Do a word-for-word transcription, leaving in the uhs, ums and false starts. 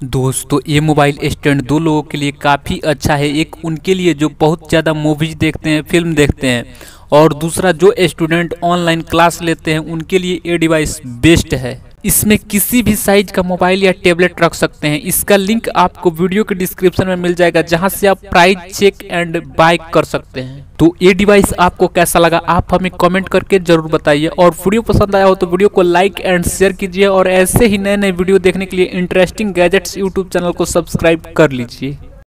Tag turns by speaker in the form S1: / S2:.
S1: दोस्तों ये mobile stand दो लोगों के लिए काफ़ी अच्छा है। एक उनके लिए जो बहुत ज़्यादा मूवीज देखते हैं, फिल्म देखते हैं, और दूसरा जो स्टूडेंट ऑनलाइन क्लास लेते हैं उनके लिए ये डिवाइस बेस्ट है। इसमें किसी भी साइज का मोबाइल या टेबलेट रख सकते हैं। इसका लिंक आपको वीडियो के डिस्क्रिप्शन में मिल जाएगा, जहां से आप प्राइस चेक एंड बाय कर सकते हैं। तो ये डिवाइस आपको कैसा लगा आप हमें कमेंट करके जरूर बताइए, और वीडियो पसंद आया हो तो वीडियो को लाइक एंड शेयर कीजिए, और ऐसे ही नए नए वीडियो देखने के लिए इंटरेस्टिंग गैजेट्स यूट्यूब चैनल को सब्सक्राइब कर लीजिए।